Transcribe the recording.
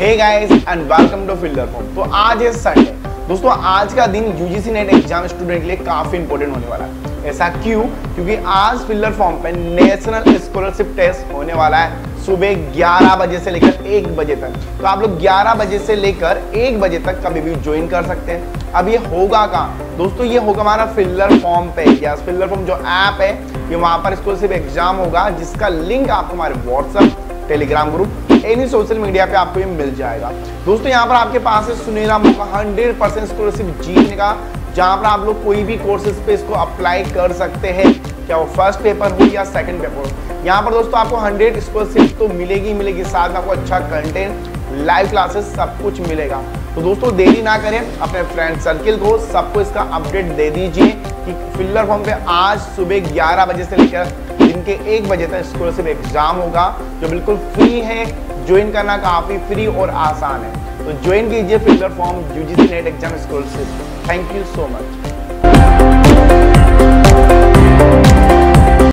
Hey guys and welcome to Fielder Form. तो आज है संडे दोस्तों, आज का दिन यूजीसी नेट एग्जाम स्टूडेंट के लिए काफी इंपॉर्टेंट होने वाला है। ऐसा क्यों? क्योंकि आज फिल्डर फॉर्म पे नेशनल स्कॉलरशिप टेस्ट होने वाला है सुबह 11 बजे से लेकर 1 बजे तक। तो आप लोग 11 बजे से लेकर 1 बजे तक कभी भी ज्वाइन कर सकते हैं। अब ये होगा कहाँ दोस्तों? ये होगा हमारा फिल्डर फॉर्म पे। या फिल्डर फॉर्म जो ऐप है, ये वहां पर स्कॉलरशिप एग्जाम होगा, जिसका लिंक आपको हमारे WhatsApp, Telegram group, any social media पे आपको ये मिल जाएगा। दोस्तों यहाँ पर आपके पास है सुनहरा मौका 100% स्कॉलरशिप जीतने का, जहाँ पर आप लोग कोई भी कोर्सेज पे इसको अप्लाई कर सकते हैं, क्या वो फर्स्ट पेपर हो या सेकंड पेपर हो। यहाँ पर दोस्तों आपको 100 स्कॉलरशिप तो मिलेगी, साथ में आपको अच्छा कंटेंट, लाइव क्लासेस सब कुछ मिलेगा। तो दोस्तों देरी ना करें, अपने फ्रेंड सर्किल को सबको इसका अपडेट दे दीजिए कि फिल्डर फॉर्म पे आज सुबह 11 बजे से लेकर दिन के 1 बजे तक स्कॉलरशिप एग्जाम होगा, जो बिल्कुल फ्री है। ज्वाइन करना काफी फ्री और आसान है, तो ज्वाइन कीजिए Fielder Form UGC NET exam scholarship. Thank you so much.